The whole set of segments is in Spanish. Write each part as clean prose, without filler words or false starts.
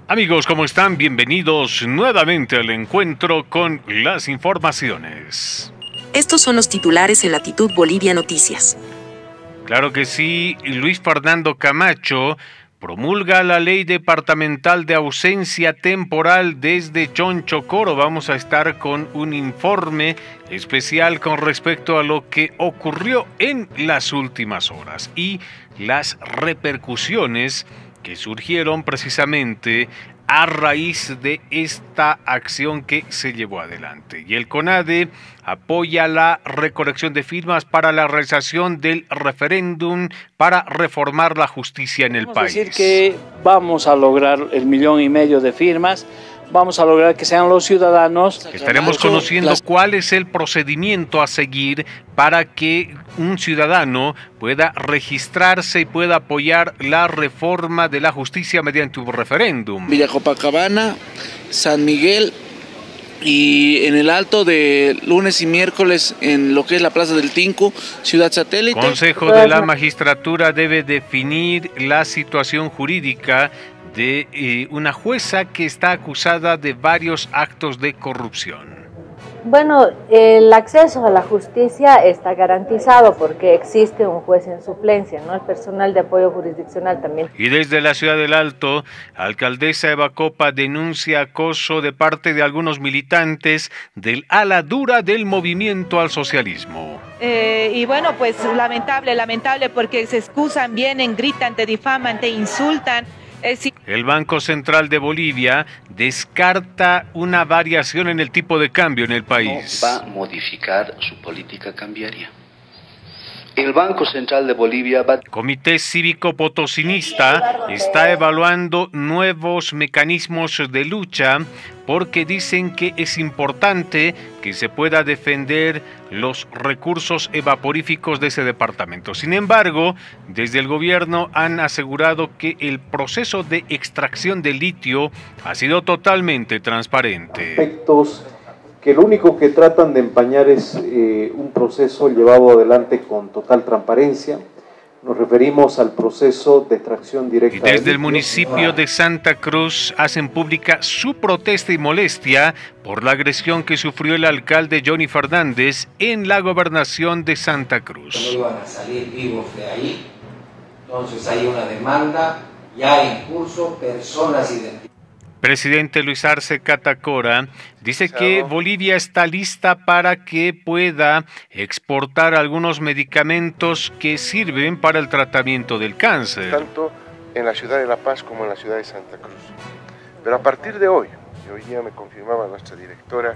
Amigos, ¿cómo están? Bienvenidos nuevamente al encuentro con las informaciones. Estos son los titulares en Latitud Bolivia Noticias. Claro que sí, Luis Fernando Camacho promulga la ley departamental de ausencia temporal desde Chonchocoro. Vamos a estar con un informe especial con respecto a lo que ocurrió en las últimas horas y las repercusiones que surgieron precisamente a raíz de esta acción que se llevó adelante. Y el CONADE apoya la recolección de firmas para la realización del referéndum para reformar la justicia en el país. Decir que vamos a lograr el 1,5 millones de firmas. Vamos a lograr que sean los ciudadanos. Estaremos conociendo cuál es el procedimiento a seguir para que un ciudadano pueda registrarse y pueda apoyar la reforma de la justicia mediante un referéndum. Villa Copacabana, San Miguel y en el Alto de lunes y miércoles en lo que es la Plaza del Tinku, Ciudad Satélite. Consejo de la Magistratura debe definir la situación jurídica de una jueza que está acusada de varios actos de corrupción. Bueno, el acceso a la justicia está garantizado porque existe un juez en suplencia, ¿no? El personal de apoyo jurisdiccional también. Y desde la ciudad del Alto, alcaldesa Eva Copa denuncia acoso de parte de algunos militantes del ala dura del movimiento al socialismo. Y bueno, pues lamentable porque se excusan, vienen, gritan, te difaman, te insultan. El Banco Central de Bolivia descarta una variación en el tipo de cambio en el país. No va a modificar su política cambiaria. El Banco Central de Bolivia va... Comité Cívico Potosinista está evaluando nuevos mecanismos de lucha porque dicen que es importante que se pueda defender los recursos evaporíficos de ese departamento. Sin embargo, desde el gobierno han asegurado que el proceso de extracción de litio ha sido totalmente transparente. Aspectos que lo único que tratan de empañar es un proceso llevado adelante con total transparencia. Nos referimos al proceso de extracción directa. Y desde el municipio de Santa Cruz hacen pública su protesta y molestia por la agresión que sufrió el alcalde Johnny Fernández en la gobernación de Santa Cruz. No iban a salir vivos de ahí, entonces hay una demanda ya en curso, personas identificadas. Presidente Luis Arce Catacora dice que Bolivia está lista para que pueda exportar algunos medicamentos que sirven para el tratamiento del cáncer. Tanto en la ciudad de La Paz como en la ciudad de Santa Cruz. Pero a partir de hoy, y hoy día me confirmaba nuestra directora,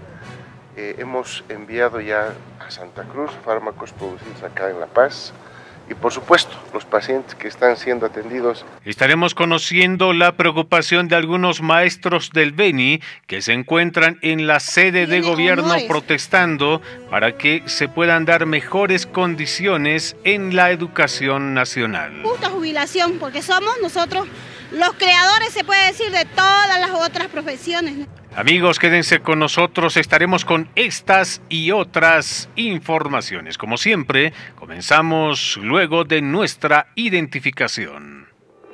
hemos enviado ya a Santa Cruz fármacos producidos acá en La Paz. Y por supuesto, los pacientes que están siendo atendidos. Estaremos conociendo la preocupación de algunos maestros del Beni que se encuentran en la sede de gobierno protestando para que se puedan dar mejores condiciones en la educación nacional. Justa jubilación, porque somos nosotros los creadores, se puede decir, de todas las otras profesiones. Amigos, quédense con nosotros, estaremos con estas y otras informaciones. Como siempre, comenzamos luego de nuestra identificación.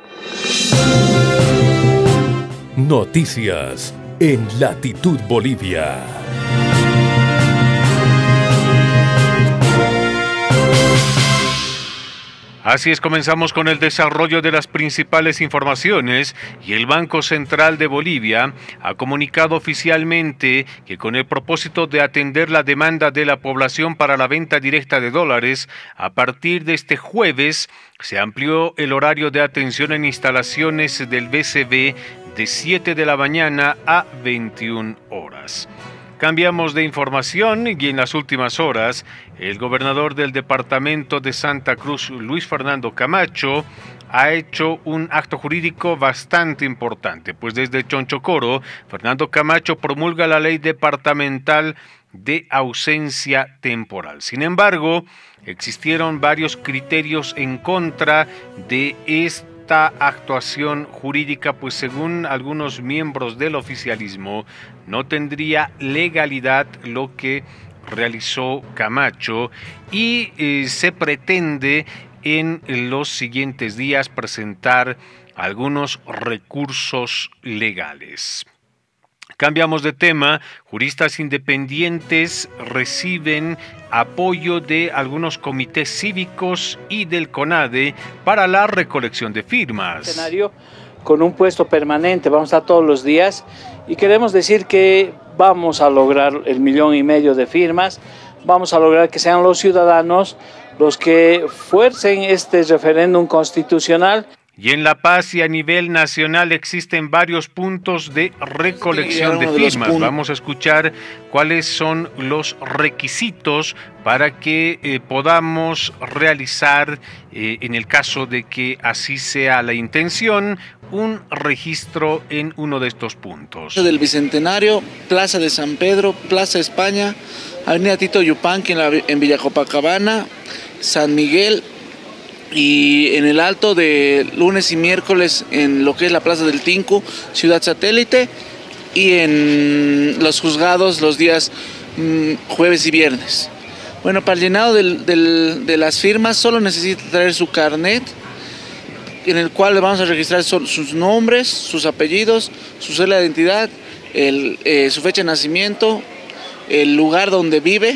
Noticias en Latitud Bolivia. Así es, comenzamos con el desarrollo de las principales informaciones y el Banco Central de Bolivia ha comunicado oficialmente que con el propósito de atender la demanda de la población para la venta directa de dólares, a partir de este jueves se amplió el horario de atención en instalaciones del BCB de 7 de la mañana a 21 horas. Cambiamos de información y en las últimas horas, el gobernador del departamento de Santa Cruz, Luis Fernando Camacho, ha hecho un acto jurídico bastante importante, pues desde Chonchocoro, Fernando Camacho promulga la ley departamental de ausencia temporal. Sin embargo, existieron varios criterios en contra de esta actuación jurídica, pues según algunos miembros del oficialismo, no tendría legalidad lo que realizó Camacho y se pretende en los siguientes días presentar algunos recursos legales. Cambiamos de tema. Juristas independientes reciben apoyo de algunos comités cívicos y del CONADE para la recolección de firmas. Con un puesto permanente, vamos a estar todos los días y queremos decir que vamos a lograr el 1,5 millones de firmas, vamos a lograr que sean los ciudadanos los que fuercen este referéndum constitucional. Y en La Paz y a nivel nacional existen varios puntos de recolección de firmas. Vamos a escuchar cuáles son los requisitos para que podamos realizar, en el caso de que así sea la intención, un registro en uno de estos puntos. Del Bicentenario, Plaza de San Pedro, Plaza España, Avenida Tito Yupanqui en Villa Copacabana, San Miguel, y en el Alto de lunes y miércoles en lo que es la Plaza del Tinku, Ciudad Satélite, y en los juzgados los días jueves y viernes. Bueno, para el llenado de las firmas solo necesita traer su carnet, en el cual le vamos a registrar sus nombres, sus apellidos, su cédula de identidad, su fecha de nacimiento, el lugar donde vive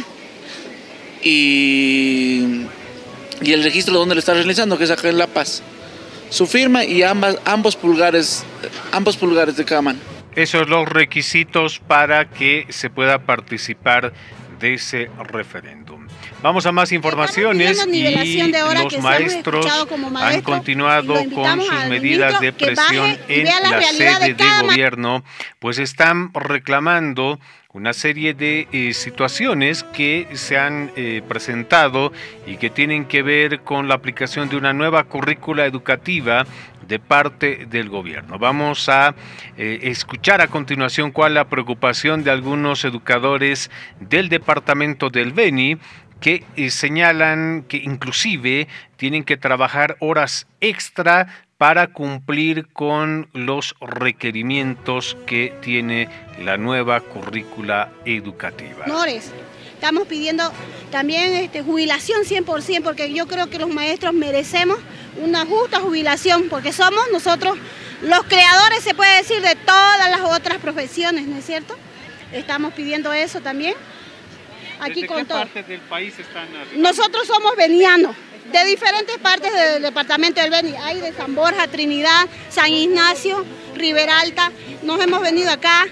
y el registro donde lo está realizando, que es acá en La Paz. Su firma y ambos pulgares de cada mano. Esos son los requisitos para que se pueda participar de ese referéndum. Vamos a más informaciones y los maestros han continuado con sus medidas de presión en la sede de gobierno, pues están reclamando una serie de situaciones que se han presentado y que tienen que ver con la aplicación de una nueva currícula educativa de parte del gobierno. Vamos a escuchar a continuación cuál es la preocupación de algunos educadores del departamento del Beni, que señalan que inclusive tienen que trabajar horas extra para cumplir con los requerimientos que tiene la nueva currícula educativa. Estamos pidiendo también jubilación 100%, porque yo creo que los maestros merecemos una justa jubilación, porque somos nosotros los creadores, se puede decir, de todas las otras profesiones, ¿no es cierto? Estamos pidiendo eso también. Aquí ¿Desde con qué todo. parte del país están? Nosotros somos benianos, de diferentes partes del departamento del Beni. Hay de San Borja, Trinidad, San Ignacio, Riberalta. Nos hemos venido acá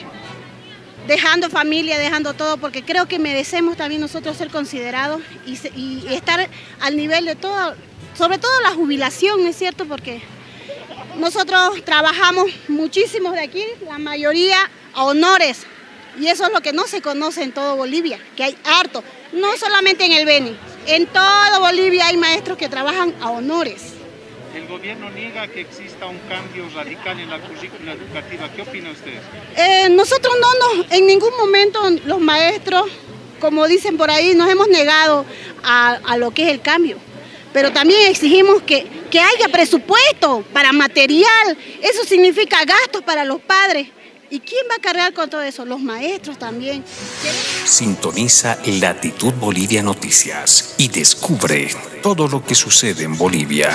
dejando familia, dejando todo, porque creo que merecemos también nosotros ser considerados y estar al nivel de todo, sobre todo la jubilación, ¿no es cierto? Porque nosotros trabajamos muchísimos de aquí, la mayoría a honores. Y eso es lo que no se conoce en todo Bolivia, que hay harto, no solamente en el Beni, en todo Bolivia hay maestros que trabajan a honores. El gobierno niega que exista un cambio radical en la currícula educativa. ¿Qué opina usted? Nosotros en ningún momento los maestros, como dicen por ahí, nos hemos negado a lo que es el cambio. Pero también exigimos que haya presupuesto para material, eso significa gastos para los padres. ¿Y quién va a cargar con todo eso? Los maestros también. Sintoniza Latitud Bolivia Noticias y descubre todo lo que sucede en Bolivia.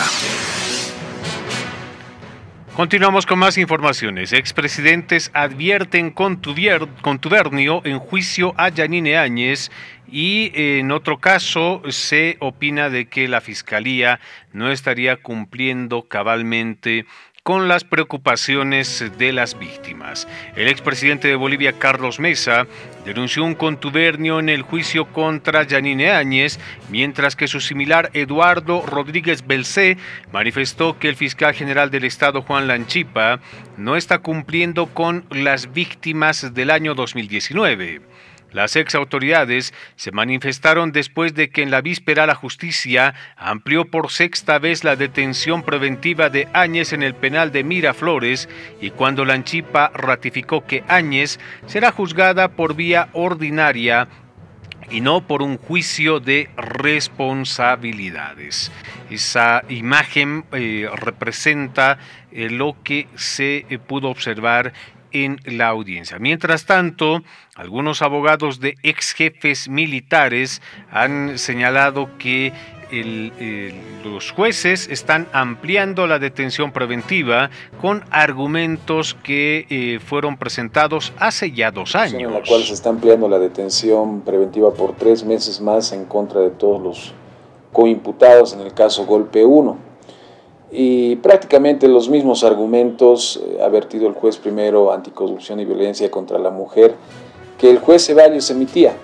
Continuamos con más informaciones. Expresidentes advierten contubernio en juicio a Yanine Áñez y en otro caso se opina de que la Fiscalía no estaría cumpliendo cabalmente con las preocupaciones de las víctimas. El expresidente de Bolivia, Carlos Mesa, denunció un contubernio en el juicio contra Yanine Áñez, mientras que su similar Eduardo Rodríguez Belcé manifestó que el fiscal general del Estado, Juan Lanchipa, no está cumpliendo con las víctimas del año 2019. Las exautoridades se manifestaron después de que en la víspera la justicia amplió por sexta vez la detención preventiva de Áñez en el penal de Miraflores y cuando Lanchipa ratificó que Áñez será juzgada por vía ordinaria y no por un juicio de responsabilidades. Esa imagen representa lo que se pudo observar en la audiencia. Mientras tanto, algunos abogados de ex jefes militares han señalado que los jueces están ampliando la detención preventiva con argumentos que fueron presentados hace ya 2 años. En la cual se está ampliando la detención preventiva por 3 meses más en contra de todos los coimputados en el caso Golpe 1. Y prácticamente los mismos argumentos ha vertido el juez primero anticorrupción y violencia contra la mujer que el juez Ceballos emitía.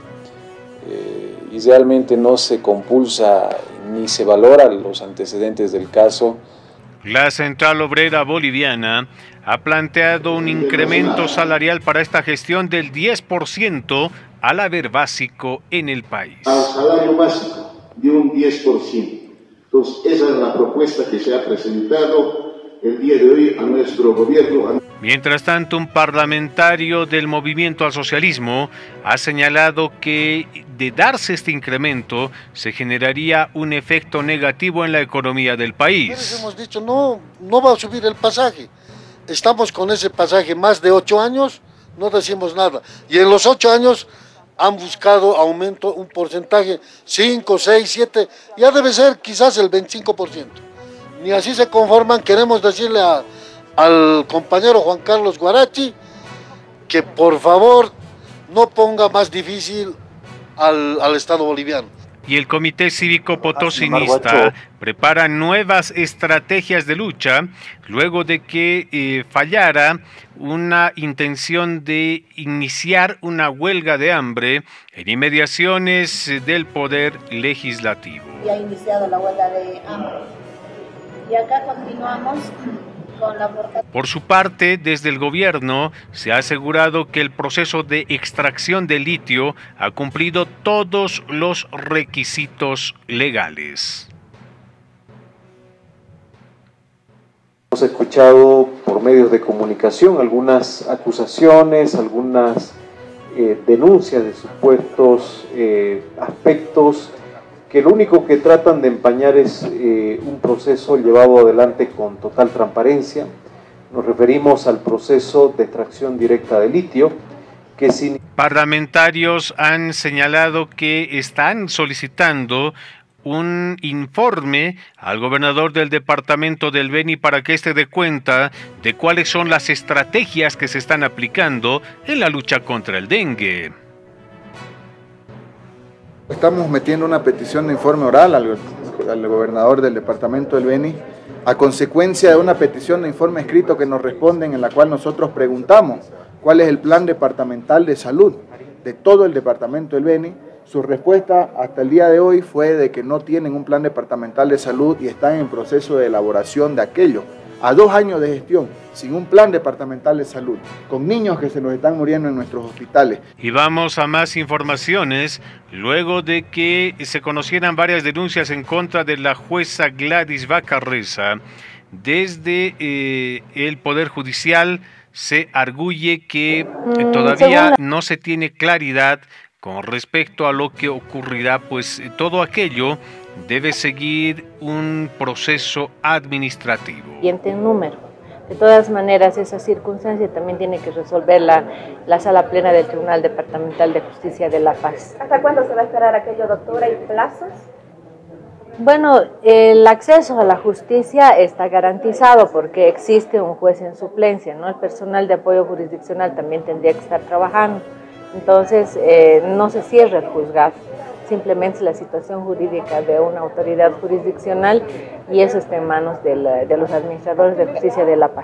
Y realmente no se compulsa ni se valora los antecedentes del caso. La Central Obrera Boliviana ha planteado un incremento salarial para esta gestión del 10% al haber básico en el país. Al salario básico de un 10%. Entonces, esa es la propuesta que se ha presentado el día de hoy a nuestro gobierno. Mientras tanto, un parlamentario del Movimiento al Socialismo ha señalado que de darse este incremento se generaría un efecto negativo en la economía del país. Hemos dicho no va a subir el pasaje. Estamos con ese pasaje más de 8 años, no decimos nada. Y en los 8 años han buscado aumento, un porcentaje 5, 6, 7, ya debe ser quizás el 25%. Ni así se conforman, queremos decirle al compañero Juan Carlos Guarachi que por favor no ponga más difícil al Estado boliviano. Y el Comité Cívico Potosinista prepara nuevas estrategias de lucha luego de que fallara una intención de iniciar una huelga de hambre en inmediaciones del Poder Legislativo. Ya ha iniciado la huelga de hambre. Y acá continuamos con la portada. Por su parte, desde el gobierno se ha asegurado que el proceso de extracción de litio ha cumplido todos los requisitos legales. Hemos escuchado por medios de comunicación algunas acusaciones, algunas denuncias de supuestos aspectos que lo único que tratan de empañar es un proceso llevado adelante con total transparencia. Nos referimos al proceso de extracción directa de litio, que sin... Parlamentarios han señalado que están solicitando un informe al gobernador del departamento del Beni para que éste dé cuenta de cuáles son las estrategias que se están aplicando en la lucha contra el dengue. Estamos metiendo una petición de informe oral al gobernador del departamento del Beni a consecuencia de una petición de informe escrito que nos responden, en la cual nosotros preguntamos cuál es el plan departamental de salud de todo el departamento del Beni. Su respuesta hasta el día de hoy fue de que no tienen un plan departamental de salud y están en proceso de elaboración de aquello. A 2 años de gestión, sin un plan departamental de salud, con niños que se nos están muriendo en nuestros hospitales. Y vamos a más informaciones. Luego de que se conocieran varias denuncias en contra de la jueza Gladys Vacarreza, desde el Poder Judicial se arguye que todavía no se tiene claridad con respecto a lo que ocurrirá, pues todo aquello debe seguir un proceso administrativo. Y en número. De todas maneras, esa circunstancia también tiene que resolver la Sala Plena del Tribunal Departamental de Justicia de La Paz. ¿Hasta cuándo se va a esperar aquello, doctora, y plazos? Bueno, el acceso a la justicia está garantizado porque existe un juez en suplencia, ¿no? El personal de apoyo jurisdiccional también tendría que estar trabajando. Entonces, no se cierra el juzgado. Simplemente es la situación jurídica de una autoridad jurisdiccional y eso está en manos de los administradores de justicia de La Paz.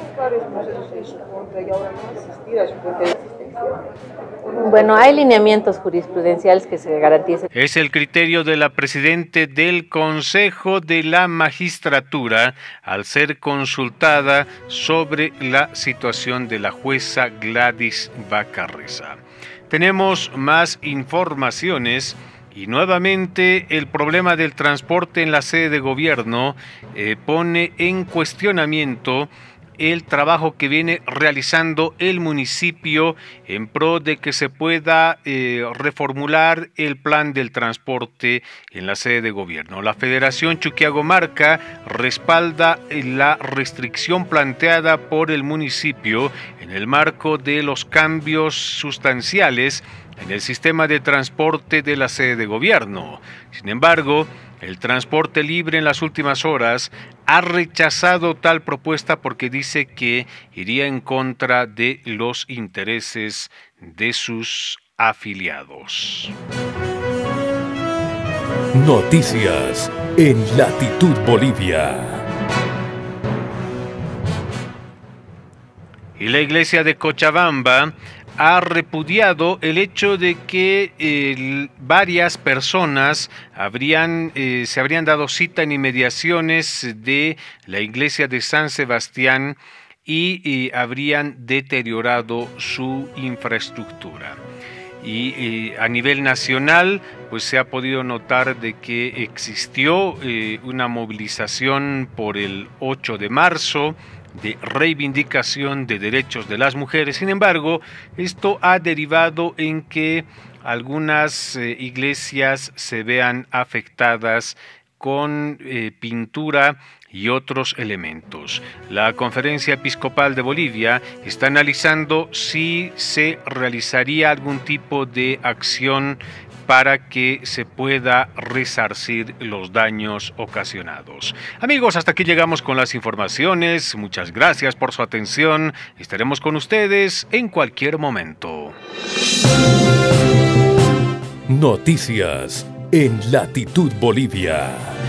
Bueno, hay lineamientos jurisprudenciales que se garanticen. Es el criterio de la presidenta del Consejo de la Magistratura al ser consultada sobre la situación de la jueza Gladys Vacarreza. Tenemos más informaciones y nuevamente el problema del transporte en la sede de gobierno pone en cuestionamiento el trabajo que viene realizando el municipio en pro de que se pueda reformular el plan del transporte en la sede de gobierno. La Federación Chuquiagomarca respalda la restricción planteada por el municipio en el marco de los cambios sustanciales en el sistema de transporte de la sede de gobierno. Sin embargo, El Transporte Libre en las últimas horas ha rechazado tal propuesta porque dice que iría en contra de los intereses de sus afiliados. Noticias en Latitud Bolivia. Y la iglesia de Cochabamba ha repudiado el hecho de que varias personas se habrían dado cita en inmediaciones de la iglesia de San Sebastián y habrían deteriorado su infraestructura. Y a nivel nacional, pues se ha podido notar de que existió una movilización por el 8 de marzo, de reivindicación de derechos de las mujeres. Sin embargo, esto ha derivado en que algunas iglesias se vean afectadas con pintura y otros elementos. La Conferencia Episcopal de Bolivia está analizando si se realizaría algún tipo de acción para que se pueda resarcir los daños ocasionados. Amigos, hasta aquí llegamos con las informaciones. Muchas gracias por su atención. Estaremos con ustedes en cualquier momento. Noticias en Latitud Bolivia.